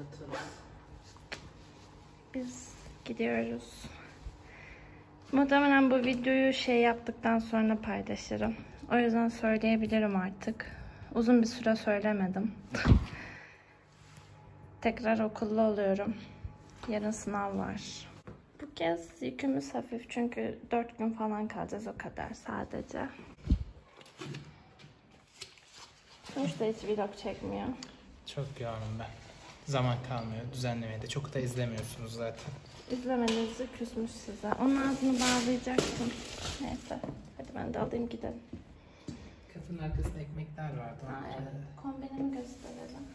Biz gidiyoruz. Muhtemelen bu videoyu yaptıktan sonra paylaşırım. O yüzden söyleyebilirim artık. Uzun bir süre söylemedim. Tekrar okulda oluyorum. Yarın sınav var. Bu kez yükümüz hafif çünkü 4 gün falan kalacağız, o kadar sadece. Sonuçta hiç vlog çekmiyor. Çok yoğunum ben. Zaman kalmıyor. Düzenlemeye de çok da izlemiyorsunuz zaten. İzlemenizi küsmüş size. Onun ağzını bağlayacaktım. Neyse. Hadi ben de alayım gidelim. Kapının arkasında ekmekler vardı. Evet. Kombinimi gösterelim.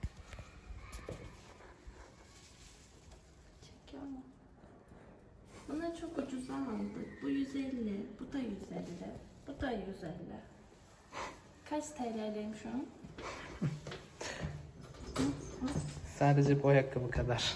Çekiyor mu? Bunları çok ucuza aldık. Bu 150, bu da 150, bu da 150. Kaç TL'liyim şu an? Sadece bu ayakkabı kadar.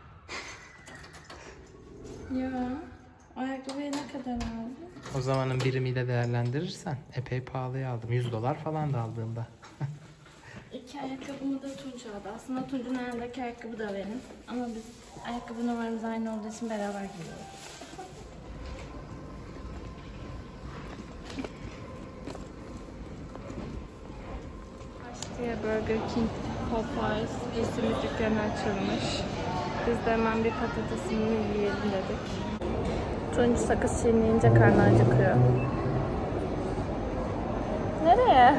Ya, ayakkabıyı ne kadar aldın? O zamanın birimiyle değerlendirirsen epey pahalıya aldım. $100 falan da aldığımda. 2 ayakkabımı da Tunç aldı. Aslında Tunç'un ayağındaki ayakkabı da benim. Ama biz ayakkabı numaramız aynı olduğu için beraber giyiyoruz. Diye Burger King, Popeyes isimli dükkanı açılmış. Biz de hemen bir patatesini yiyelim dedik. Tunç sakız çiğneyince karnı acıkıyor. Nereye?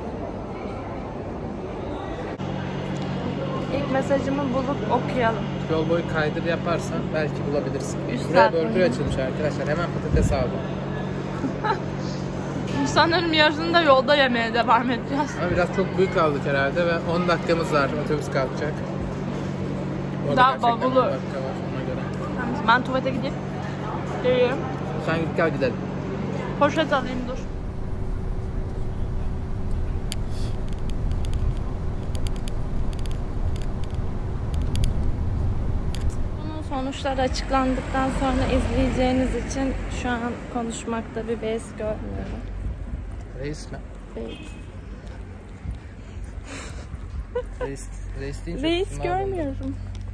İlk mesajımı bulup okuyalım. Yol boyu kaydır yaparsan belki bulabilirsin. Üst Buraya tarafı. burger açılmış arkadaşlar. Hemen patates aldım. Sanırım yarısını da yolda yemeye devam edeceğiz. Ama biraz çok büyük aldık herhalde ve 10 dakikamız var. Otobüs kalkacak. Daha bavulu. 10 dakika var ona göre. Ben tuvalete gideyim. Geliyorum. Sen git gel gidelim. Poşet alayım dur. Bunun sonuçları açıklandıktan sonra izleyeceğiniz için şu an konuşmakta bir beis görmüyorum. Reis mi? Beis. Reis deyince Reis görmüyorum.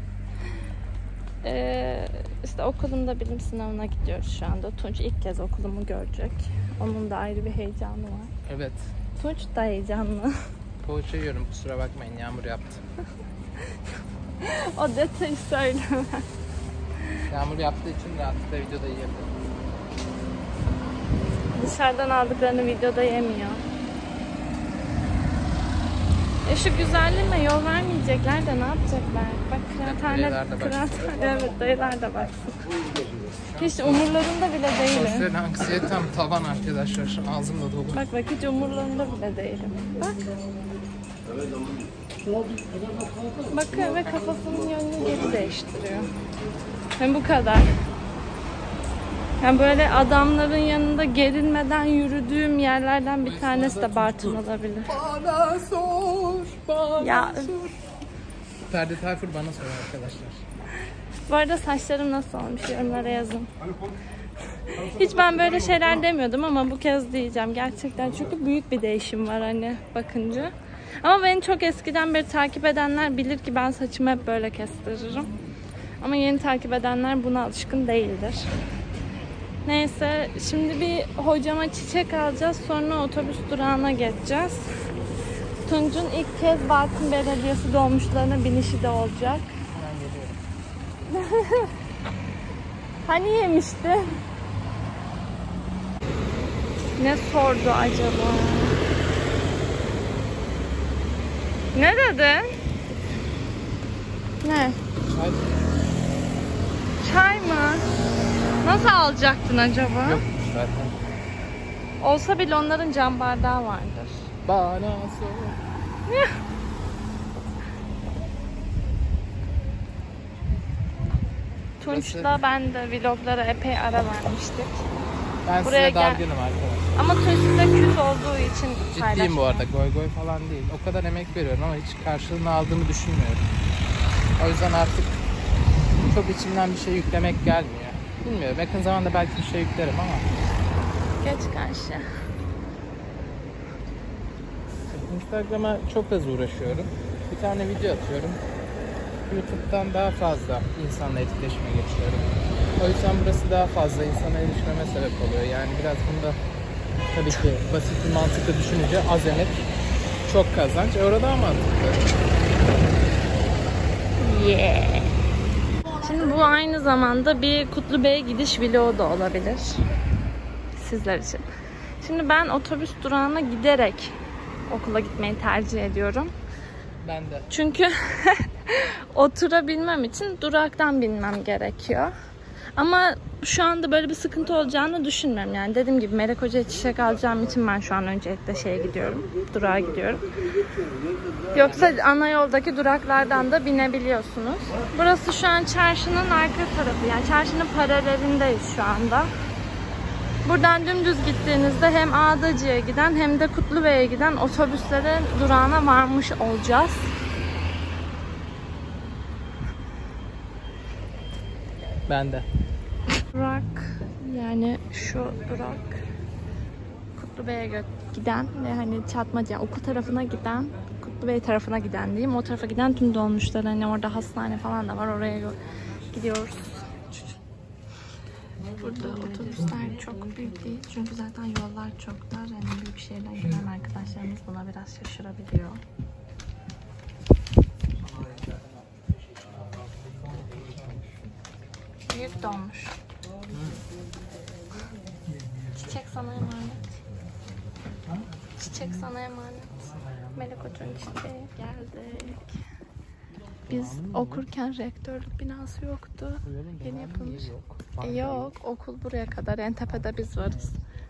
İşte okulumda bilim sınavına gidiyoruz şu anda. Tunç ilk kez okulumu görecek. Onun da ayrı bir heyecanı var. Evet. Tunç da heyecanlı. Poğaça yiyorum, kusura bakmayın, yağmur yaptı. O detayı söyleme. Yağmur yaptığı için rahatlıkla videoda yiyebilirim. Dışarıdan aldıklarını videoda yemiyor. Şu güzelliğime yol vermeyecekler de ne yapacaklar? Bak kıraathane, evet dayılar da baksın. Hiç umurlarında bile değilim. Sosyal anksiyetem tavan arkadaşlar. Ağzımda dolu. Bak hiç umurlarında bile değilim. Bak. Bakıyor ve kafasının yönünü geri değiştiriyor. Hem bu kadar. Yani böyle adamların yanında gerilmeden yürüdüğüm yerlerden bir tanesi de Bartın olabilir. Bana sor, bana sor. Ferdi Tayfur bana sor arkadaşlar. Bu arada saçlarım nasıl olmuş yorumlara yazın. Hiç ben böyle şeyler demiyordum ama bu kez diyeceğim gerçekten çünkü büyük bir değişim var hani bakınca. Ama beni çok eskiden beri takip edenler bilir ki ben saçımı hep böyle kestiririm. Ama yeni takip edenler buna alışkın değildir. Neyse şimdi bir hocama çiçek alacağız sonra otobüs durağına geçeceğiz. Tunç'un ilk kez Bartın Belediyesi dolmuşlarına binişi de olacak. Ben geliyorum. Hani yemişti? Ne sordu acaba? Ne dedi? Ne? Çay. Çay mı? Nasıl alacaktın acaba? Yok zaten. Olsa bile onların cam bardağı vardır. Bana sor. Tunç'la ben de vloglara epey ara vermiştik. Ben Buraya size dargınım arkadaşlar. Ama Tunç size küs olduğu için Ciddiyim bu arada, goy goy falan değil. O kadar emek veriyorum ama hiç karşılığını aldığımı düşünmüyorum. O yüzden artık çok içimden bir şey yüklemek gelmiyor. Bilmiyorum, yakın zamanda belki bir şey yüklerim ama. Geç karşı. Instagram'a çok az uğraşıyorum. Bir tane video atıyorum. YouTube'dan daha fazla insanla etkileşime geçiyorum. O yüzden burası daha fazla insana erişmeme sebep oluyor. Yani biraz bunda tabii ki basit bir mantıkla düşününce az emek çok kazanç. Orada daha mantıklı. Yeah. Şimdi bu aynı zamanda bir Kutlubey'e gidiş vlogu da olabilir. Sizler için. Şimdi ben otobüs durağına giderek okula gitmeyi tercih ediyorum. Ben de. Çünkü oturabilmem için duraktan binmem gerekiyor. Ama şu anda böyle bir sıkıntı olacağını düşünmüyorum. Yani dediğim gibi Melek Hoca'ya çiçek alacağım için ben şu an öncelikle şeye gidiyorum. Durağa gidiyorum. Yoksa ana yoldaki duraklardan da binebiliyorsunuz. Burası şu an çarşının arka tarafı. Yani çarşının paralelindeyiz şu anda. Buradan dümdüz gittiğinizde hem Ağdacı'ya giden hem de Kutlubey'e giden otobüslerin durağına varmış olacağız. Ben de. Durak, yani şu durak Kutlubey'e giden ve hani Çatmaca okul tarafına giden, Kutlubey tarafına giden diyeyim. O tarafa giden tüm dolmuşlar, hani orada hastane falan da var, oraya gidiyoruz. Burada otobüsler çok büyük değil çünkü zaten yollar çok dar. Yani büyük şehirden gelen arkadaşlarımız buna biraz şaşırabiliyor. Büyük dolmuş. Çiçek sana emanet. Çiçek sana emanet. Melek Hoca'nın çiçeği. Geldik. Biz okurken rektörlük binası yoktu. Yeni yapılmış. Yok, okul buraya kadar. En tepede biz varız.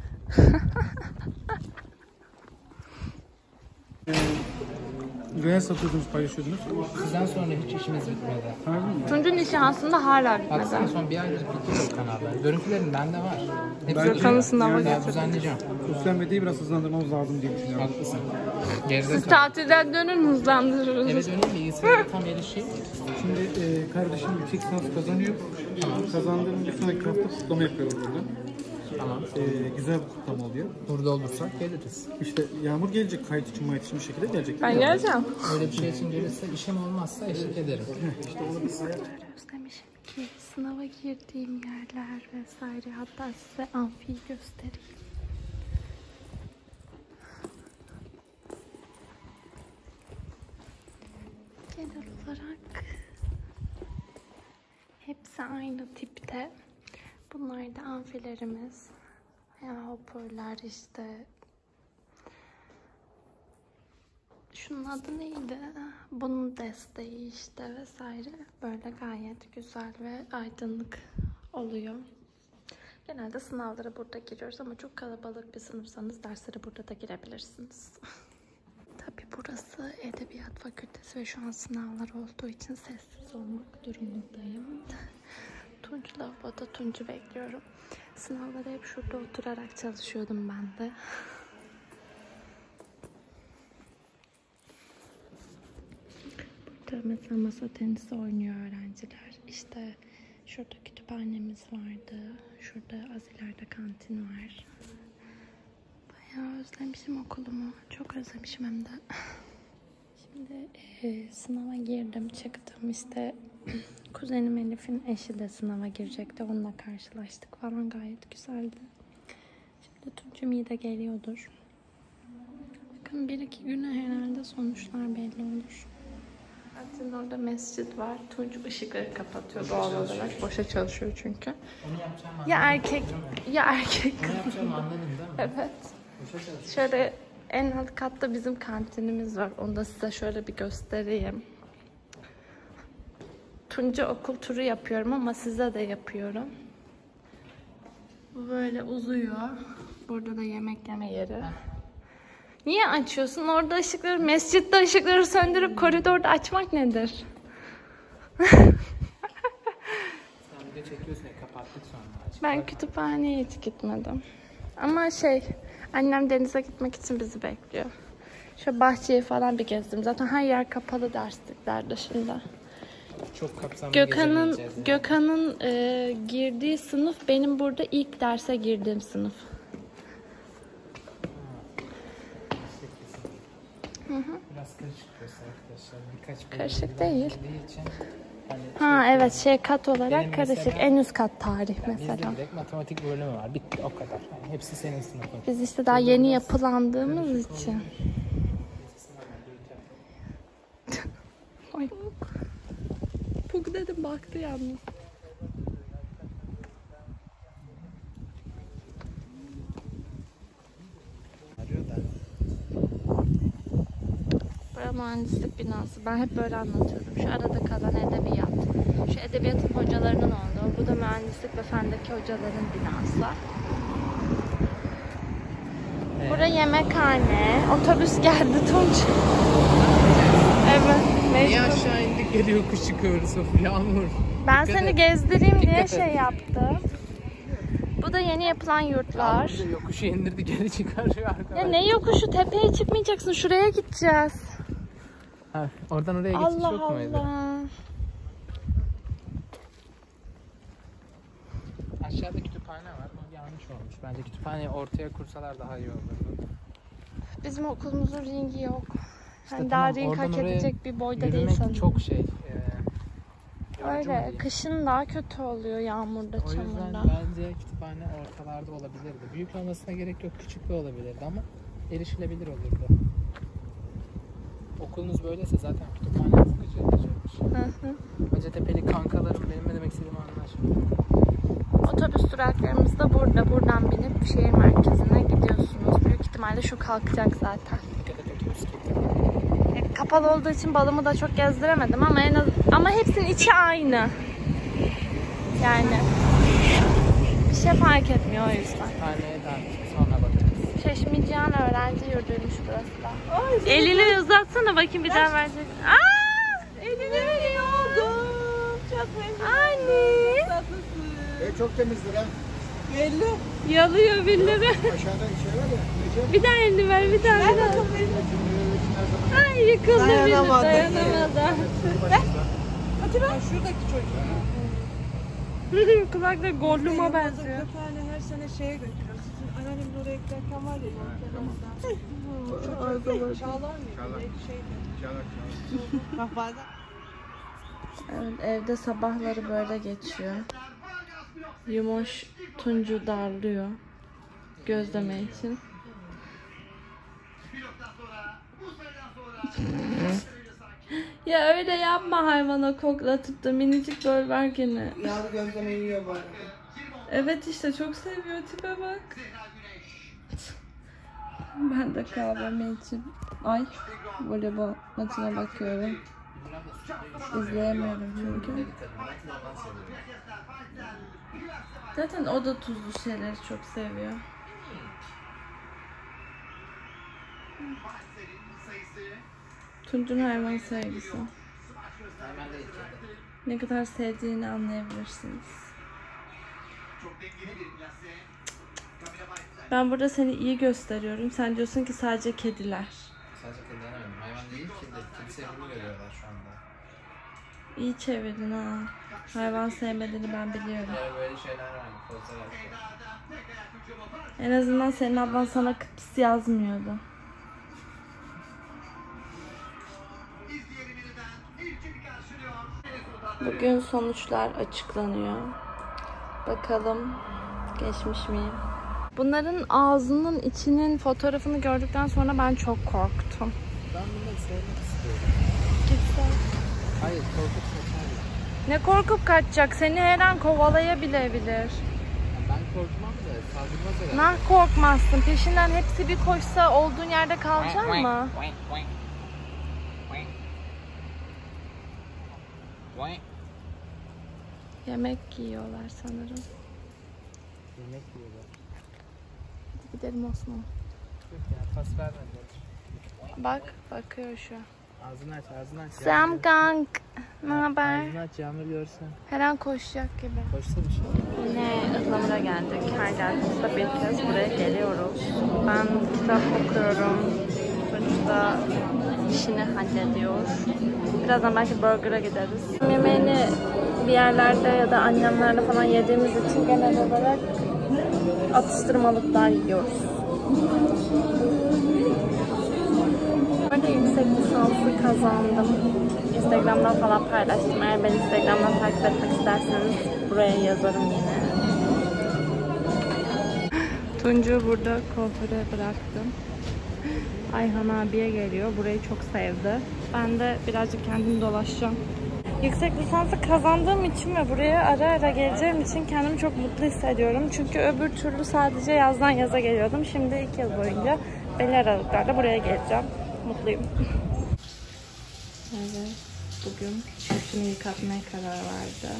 Neye satıyordunuz, paylaşıyordunuz? Sizden sonra hiç işimiz bitmedi. Tunç'un işi aslında hala bitmedi. Baksana son bir aydır bitiyor kanallar. Görüntülerim bende var. Gökhan'ın sınava getirdim. Düzenleyeceğim. Sosyal medyayı biraz hızlandırmamız lazım diye düşünüyorum. Haklısın. Geride Siz kal. tatilden dönün, hızlandırırız. Eve döneyim bilgisayarda tam erişeyim. Şimdi kardeşim yüksek lisans kazanıyor. Kazandığım bir sonraki hafta kutlama yapıyoruz burada. Tamam. Güzel bir kutlama oluyor. Burada olursak geliriz. İşte Yağmur gelecek, kayıt için bir şekilde gelecek. Ben geleceğim. Öyle bir şey için gelirse işim olmazsa eşlik ederim. İşte onu bir Özlemişim ki sınava girdiğim yerler vesaire. Hatta size amfiyi göstereyim. Genel olarak hepsi aynı tipte. Bunlar da amfilerimiz. Yani hoparlör işte. Şunun adı neydi? Bunun desteği işte vesaire. Böyle gayet güzel ve aydınlık oluyor. Genelde sınavlara burada giriyoruz ama çok kalabalık bir sınıfsanız derslere burada da girebilirsiniz. Tabii burası Edebiyat Fakültesi ve şu an sınavlar olduğu için sessiz olmak durumundayım. Tunç lavaboda, Tunç'u bekliyorum. Sınavları hep şurada oturarak çalışıyordum ben de. Burada mesela masa tenisi oynuyor öğrenciler. İşte şurada kütüphanemiz vardı. Şurada az ileride kantin var. Bayağı özlemişim okulumu. Çok özlemişim hem de. Şimdi sınava girdim, çıktım. İşte kuzenim Elif'in eşi de sınava girecekti. Onunla karşılaştık falan, gayet güzeldi. Şimdi Tunç'um iyi de geliyordur. Bakın 1-2 güne herhalde sonuçlar belli olur. Zaten orada mescit var. Tunç ışıkları kapatıyor doğal olarak. Boşa çalışıyor çünkü. Onu yapacağım Ya erkek ya erkek. Onu yapacağım anladın değil mi? Evet. Şöyle en alt katta bizim kantinimiz var. Onu da size şöyle bir göstereyim. Tunca okul turu yapıyorum ama size de yapıyorum. Bu böyle uzuyor. Burada da yemek yeme yeri. Niye açıyorsun? Orada ışıkları, mescitte ışıkları söndürüp koridorda açmak nedir? Sen bir de çekiyorsun ya, kapattık sonra. Ben kütüphaneye hiç gitmedim. Ama annem denize gitmek için bizi bekliyor. Şöyle bahçeyi falan bir gezdim. Zaten her yer kapalı derslikler dışında. Çok kapsamlı Gökhan'ın gezemeyeceğiz girdiği sınıf benim burada ilk derse girdiğim sınıf. Biraz karışık burası arkadaşlar. karışır. Birkaç bölüm Karışık değil. için, hani Ha evet kat olarak benim karışık. mesela- En üst kat tarih yani mesela. bizde direkt matematik bölümü var. Bitti o kadar. Yani hepsi senin sınıfın. Biz işte daha yeni yapılandığımız için. Ay. Pug dedim baktı yalnız. Arıyor da. Burası mühendislik binası. Ben hep böyle anlatıyorum. Şu arada kalan edebiyat. Şu edebiyatın hocalarının olduğu. Bu da mühendislik ve fendeki hocaların binası. Burası yemekhane. Otobüs geldi Tunç. Evet. Niye Mecbur. aşağı indik geliyor yokuş çıkıyoruz of Yağmur. Ben Dikkat seni et. gezdireyim diye Dikkat et. şey yaptım. Bu da yeni yapılan yurtlar. Yağmur da yokuşu indirdi geri çıkarıyor arkadaşlar. Ya ne yokuşu, tepeye çıkmayacaksın. Şuraya gideceğiz. Ha, oradan oraya geçiş Allah yok muydu? Allah. Aşağıda kütüphane var. O yanlış olmuş. Bence kütüphaneyi ortaya kursalar daha iyi olurdu. Bizim okulumuzun ringi yok. İşte Yani tamam, daha ring oradan hak oraya edecek bir boyda değil Yürümek sanırım. çok şey. yorucu Öyle. oluyor. Kışın daha kötü oluyor yağmurda, O yüzden çamurda. bence kütüphane ortalarda olabilirdi. Büyük olmasına gerek yok. Küçük de olabilirdi ama erişilebilir olurdu. Okulunuz böyleyse zaten kütüphane sıkıcıymış. Hı hı. Hacettepe'li kankalarım benim ne demek istediğimi anlaşıldı. Otobüs duraklarımız da burada. Buradan binip şehir merkezine gidiyorsunuz. Büyük ihtimalle şu kalkacak zaten. Dikkat et otobüs gitti. Kapalı olduğu için balımı da çok gezdiremedim ama ama hepsinin içi aynı. Yani bir şey fark etmiyor o yüzden. Kütüphaneye de artık sonra bakarız. Çeşmicihan öğrenci yurduymuş burası da. Elini uzatsana bakayım bir daha verecek. Aa! Elini veriyor. Çok memnun. Anne. Tatlısın. Çok temizdir ha. Belli. Yalıyor birileri. Aşağıda şey var ya. Bir daha elini ver, bir daha. Bir daha. Ay yıkıldı biri, Dayanamadı. dayanamadı. Ha, şuradaki çocuk. Kulakları Gollum'a benziyor. Köpeğini her sene şeye götürüyor. Sizin anneannemin oraya giderken var ya. Çok Çağlar mıydı? Şeydi. Bak bazen. Evet, evde sabahları böyle geçiyor. Yumoş Tuncu darlıyor gözleme için. Ya öyle yapma hayvana koklatıp da minicik böl ver gene. Yağlı gözleme yiyor bari. Evet işte çok seviyor, tipe bak. Ben de kahvemi içip voleybol maçına bakıyorum. İzleyemiyorum çünkü. Zaten o da tuzlu şeyleri çok seviyor. Tunç'un hayvan sevgisi. Ne kadar sevdiğini anlayabilirsiniz. Ben burada seni iyi gösteriyorum. Sen diyorsun ki sadece kediler. Sadece kedi denemedim. Hayvan değil ki de kedi sevdiğini görüyorlar şu anda. İyi çevirdin ha. Hayvan sevmediğini ben biliyorum. Böyle şeyler var. Pozlar yapıyor. En azından senin ablan sana kıps yazmıyordu. Bugün sonuçlar açıklanıyor. Bakalım geçmiş miyim? Bunların ağzının içinin fotoğrafını gördükten sonra ben çok korktum. Ben bunları sevmek istiyorum. Gitsen. Hayır korkup kaçar. Ne korkup kaçacak? Seni her an kovalayabilebilir. Ben korkmam da saldırmaz herhalde. Nah korkmazsın. Peşinden hepsi bir koşsa olduğun yerde kalacaksın mı? Yemek yiyorlar sanırım. Yemek yiyorlar. Hadi gidelim Osman. Yok ya pas vermediler. Bak, bakıyor şu. Ağzını aç ağzını aç. Selam kank. Ne haber? Ağzını aç Yağmur görsün. Her an koşacak gibi. Koşsa bir şey. Yine Ihlamur'a geldik. Her geldiğimizde bir kez buraya geliyoruz. Ben kitap okuyorum. Tunç da işini hallediyor. Birazdan belki burger'a gideriz. Yemeğini bir yerlerde ya da annemlerle falan yediğimiz için genel olarak atıştırmalıklar yiyoruz. yüksek lisansı kazandım. Instagram'dan falan paylaştım. Eğer beni Instagram'dan takip etmek isterseniz buraya yazarım yine. Tuncu burada kuaföre bıraktım. Ayhan abiye geliyor. Burayı çok sevdi. Ben de birazcık kendim dolaşacağım. Yüksek lisansı kazandığım için ve buraya ara ara geleceğim için kendimi çok mutlu hissediyorum. Çünkü öbür türlü sadece yazdan yaza geliyordum. Şimdi 2 yıl boyunca belli aralıklarla buraya geleceğim. Mutluyum. Evet, bugün üstünü yıkatmaya karar verdi.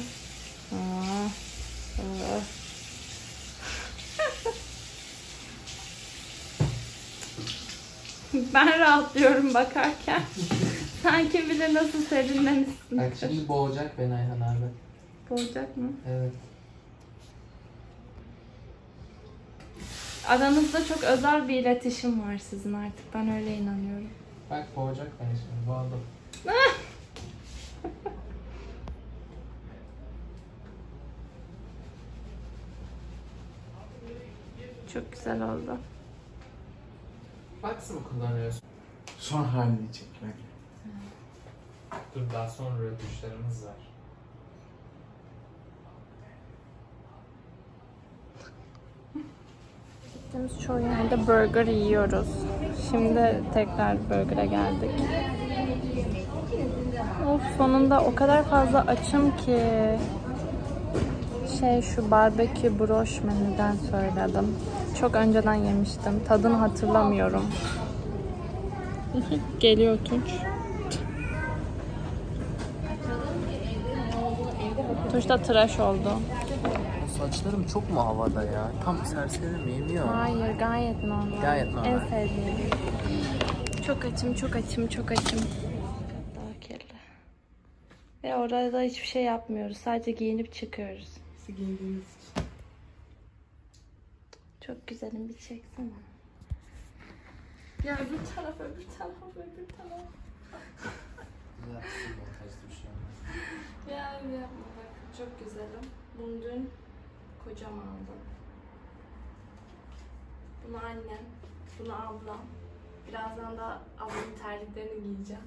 Ben rahatlıyorum bakarken. Sen kim bilir nasıl serinlemişsin. Bak şimdi boğacak beni Ayhan abi. Boğacak mı? Evet. Aranızda çok özel bir iletişim var sizin artık. Ben öyle inanıyorum. Bak boğacak beni şimdi. Boğaldım. Çok güzel oldu. Box mı kullanıyorsun? Son halini çekmek. Dur daha sonra rötuşlarımız var. Gittiğimiz çoğu yerde burger yiyoruz. Şimdi tekrar burger'a geldik. Of, sonunda o kadar fazla açım ki. Şu barbekü broş menüden söyledim. Çok önceden yemiştim. Tadını hatırlamıyorum. Geliyor Tunç. Tunç da tıraş oldu. Saçlarım çok mu havada ya? Tam serseri miyim ya? Hayır, gayet normal. Gayet normal. En sevdiğim. Çok açım, çok açım, çok açım. Daha kirli. Ve orada hiçbir şey yapmıyoruz. Sadece giyinip çıkıyoruz. Nasıl giydiğiniz için? Çok güzelim, bir çeksene. Ya öbür taraf, öbür taraf, öbür taraf. Güzel, montajlı bir şey olmaz. Ya yapma bak, çok güzelim. Bunu dün kocam aldı. Bunu annem, bunu ablam. Birazdan da ablamın terliklerini giyeceğim.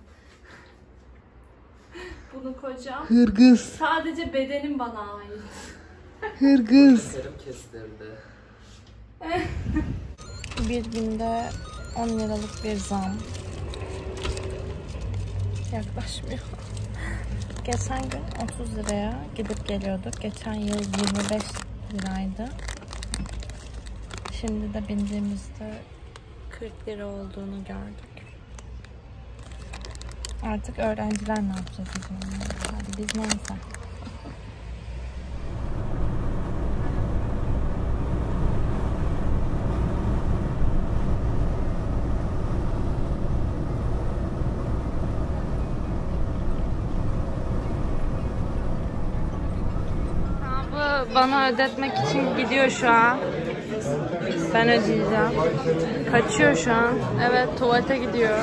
Bunu kocam. Hırgız. Sadece bedenim bana ait. Hırgız. Karım kestirdi. Bir günde 10 liralık bir zam. Yaklaşmıyor. Geçen gün 30 liraya gidip geliyorduk. Geçen yıl 25 liraydı. Şimdi de bindiğimizde 40 lira olduğunu gördük. Artık öğrenciler ne yapacağız o zaman? Hadi biz neyse. Bana ödetmek için gidiyor şu an. Ben ödeyeceğim. Kaçıyor şu an. Evet, tuvalete gidiyor.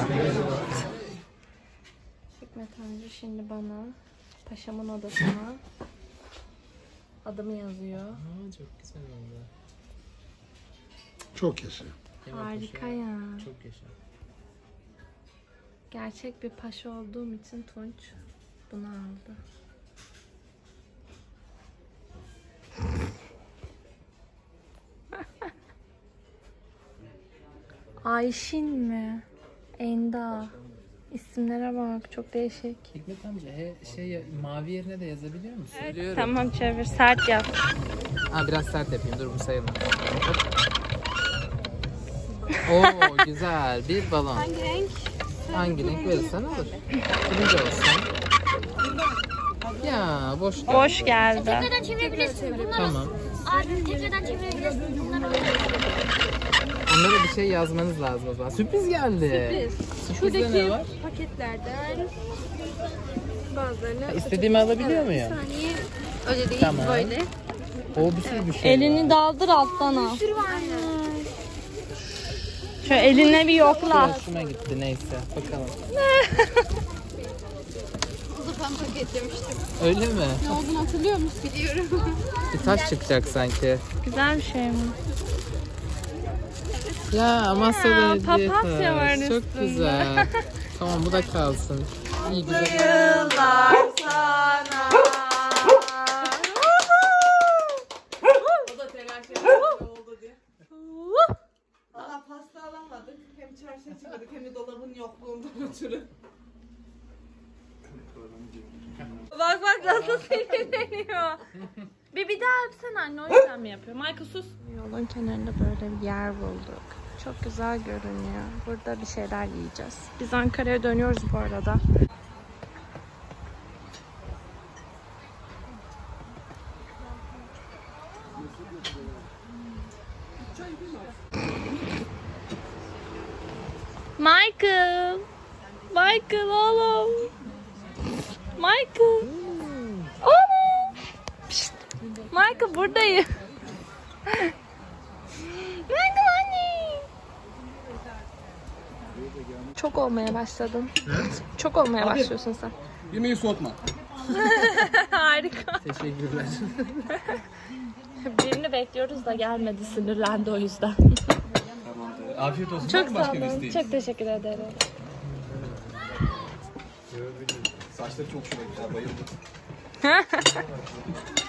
Hikmet amca şimdi bana paşamın odasına adımı yazıyor. Aa, çok güzel oldu. Çok yaşa. Harika ya. Çok yaşa. Gerçek bir paşa olduğum için Tunç bunu aldı. Ayşin mi? Enda. İsimlere bak, çok değişik. Hikmet amca mavi yerine de yazabiliyor musun? Evet, tamam çevir, sert yap. Biraz sert yapayım, dur bu sayılmaz. Oo güzel, bir balon. Hangi renk? Hangi renk verirsen olur. Turuncu olsun. Ya boş geldi. Boş geldi. Tekrardan çevirebilirsin. Bunları Tamam. abi tekrardan çevirebilirsin. Bunları Onlara bir şey yazmanız lazım o zaman. Sürpriz geldi. Sürprizde ne var? paketlerden bazılarını İstediğimi alabiliyor muyum? saniye öyle değil Tamam. böyle. O bir sürü bir şey. Elini daldır alttan al. Sürü var. Şöyle eline bir yokla. Hoşuma gitti neyse. Bakalım. Bu da ben paketlemiştim. Öyle mi? Ne olduğunu hatırlıyor musun? Biliyorum. Bir taş çıkacak sanki. Güzel bir şey mi? Ya Amasya'da hediye papatya var taş. Çok üstünde. güzel. Tamam bu da kalsın. İyi güzel. Yıllar sana. O da telaş ediyor oldu diye. Valla pasta alamadık. Hem çarşıya çıkmadık hem de dolabın yokluğundan ötürü. Bak nasıl sinirleniyor. Bir daha öpsene anne, o yüzden mi yapıyor? Michael sus. Yolun kenarında böyle bir yer bulduk. Çok güzel görünüyor. Burada bir şeyler yiyeceğiz. Biz Ankara'ya dönüyoruz bu arada. Michael oğlum. Michael. Oğlum. Pişt. Michael buradayım. Michael anne. Çok olmaya başladın. Çok olmaya başlıyorsun sen. Yemeği soğutma. Harika. Teşekkürler. Birini bekliyoruz da gelmedi, sinirlendi o yüzden. Tamamdır. Afiyet olsun. Çok sağ olun. Çok teşekkür ederim. Saçları çok güzel, bayıldım.